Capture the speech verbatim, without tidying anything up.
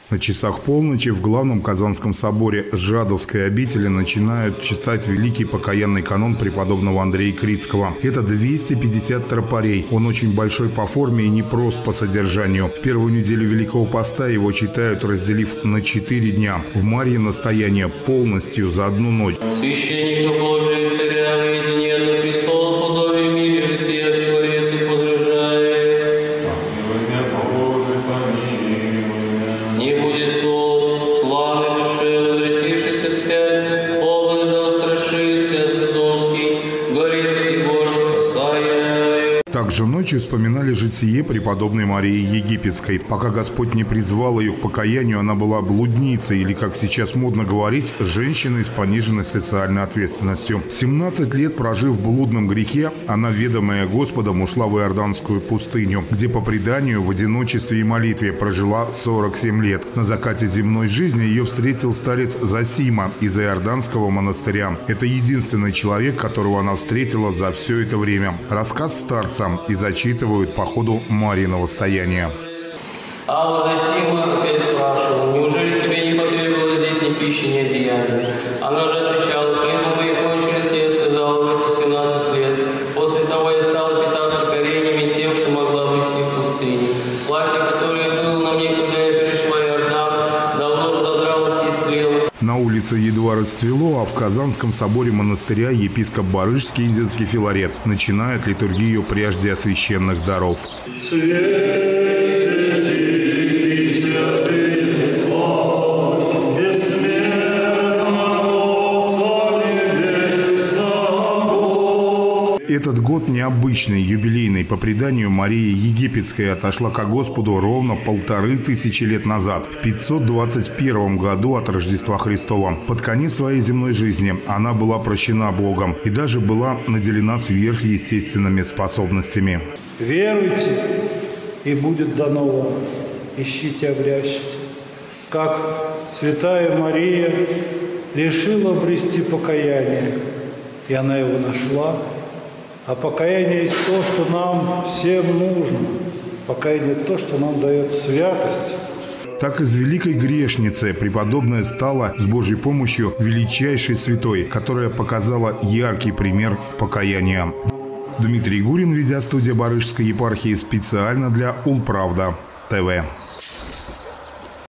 На часах полночи в главном Казанском соборе Жадовской обители начинают читать великий покаянный канон преподобного Андрея Крицкого. Это двести пятьдесят тропарей. Он очень большой по форме и непрост по содержанию. В первую неделю Великого Поста его читают, разделив на четыре дня. В Марье настояние полностью за одну ночь. Священнику Божию, царя, воедине на престол, подобие мире, жития в человеце подражает. Не будет стол, славы душе, возвратившийся вспять, область да устрашится, Содомский, горе всего спасая. Также ночью вспоминали житие преподобной Марии Египетской. Пока Господь не призвал ее к покаянию, она была блудницей, или, как сейчас модно говорить, женщиной с пониженной социальной ответственностью. семнадцать лет прожив в блудном грехе, она, ведомая Господом, ушла в Иорданскую пустыню, где по преданию в одиночестве и молитве прожила сорок семь лет. На закате земной жизни ее встретил старец Зосима из Иорданского монастыря. Это единственный человек, которого она встретила за все это время. Рассказ старца и зачитывают по ходу Марьиного стояния. А у Зосима опять спрашивал: неужели тебе не потребовалось здесь ни пищи, ни одеяния? Она же отвечала: хлебом мои кончились, и я сказала: в эти семнадцать лет. После того я стала питаться кореньями тем, что могла вывести в пустыне. Платье, которое было на мне, когда я перешла Иордан, давно разодралось и истлело. На улице едва расцвело, а в Казанском соборе монастыря епископ Барышский Индинский Филарет начинает литургию прежде священных даров. Этот год необычный, юбилейный. По преданию, Мария Египетская отошла ко Господу ровно полторы тысячи лет назад, в пятьсот двадцать первом году от Рождества Христова. Под конец своей земной жизни она была прощена Богом и даже была наделена сверхъестественными способностями. Веруйте, и будет дано вам. Ищите, обрящите. Как святая Мария решила обрести покаяние, и она его нашла. А покаяние есть то, что нам всем нужно. Покаяние – то, что нам дает святость. Так из великой грешницы преподобная стала с Божьей помощью величайшей святой, которая показала яркий пример покаяния. Дмитрий Гурин, видеостудия Барышской епархии, специально для Улправда ТВ.